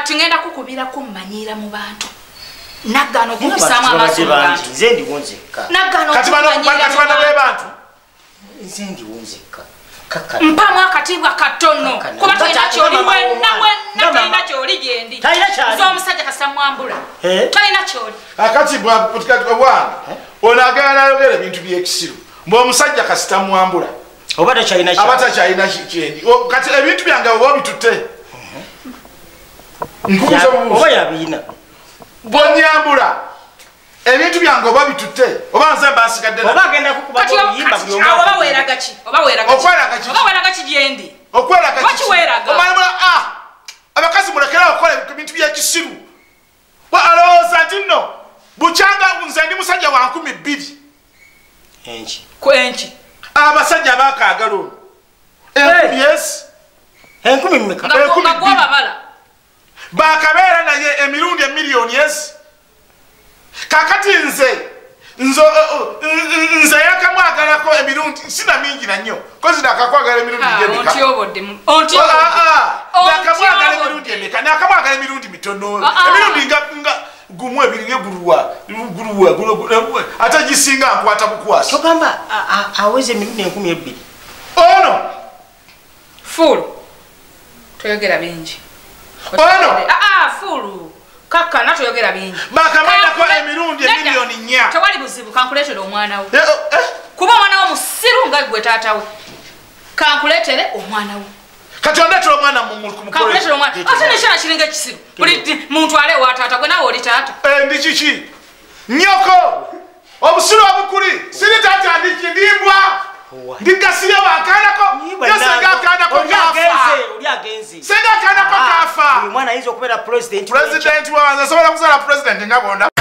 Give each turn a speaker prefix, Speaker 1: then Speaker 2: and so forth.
Speaker 1: kati ngenda kukubira kumanyira mu bantu nagano kukusama amaso abantu
Speaker 2: nze ndi wonzeka
Speaker 1: nagano
Speaker 3: kati bano be bantu
Speaker 2: nze ndi wonzeka kaka
Speaker 1: mpamu akatibwa katono kuba talina kyoli wenna talina kyoli gyendi z'omusajja kasita mwambula talina kyoli
Speaker 3: akatibwa bwana onagala ayogera ebintu by'ekisiru mb'omusajja kasita mwambula
Speaker 2: oba
Speaker 3: takyalina kyendi kati ebintu byange oba bitutte
Speaker 2: oba yabiina
Speaker 3: bwonyambula ebintu byange oba bitutte oba nze mbasigadde
Speaker 2: oba agenda kukuba oyimba buli omu
Speaker 1: oba weeraga ki oba weeraga ki gyendi
Speaker 3: okweraga
Speaker 1: kiweeraga
Speaker 3: abakazi mulekera okukola ebintu by'ekisiru alowooza nti nno bukyanga nze ndi musajja wa 200
Speaker 1: enki
Speaker 3: abasajja abakaagala ono yes
Speaker 2: 10 mmeka
Speaker 1: nga gwobabala
Speaker 3: bakabeera naye emirundi emiliyoni yes kakati nze yakamwagalako emirundi sina mingi nannyo kozi nakakwagala emirundi nakamwagala emirundi emeka nakamwagala emirundi mitono emirundi nga gumu ebiri guluwa ate gisinga nkwata bukwasi
Speaker 2: togamba aweze emirundi 12
Speaker 3: ono
Speaker 1: fulu toyogera bingi
Speaker 3: ono
Speaker 1: fulu kaka natoyogera bingi
Speaker 3: bakamwendako emirundi emiliyoni 4
Speaker 1: tewali buzibu kankuleetere omwana we kuba omwana wo musiru nga gwe taata we kankuleetere omwana we
Speaker 3: kati ondeetera omwana
Speaker 1: kankuleetere omwana ate nekyana kiringa ekisiru buli muntu ale wa taata gwe naawe oli taata
Speaker 3: ndi kiki nyoko obusiru obukuli siri taata ndimbwa ndigasire wakanako senga akanako kafa
Speaker 2: mwana ayinza okubeera president
Speaker 3: wawanza asobola kuzala president nga bonda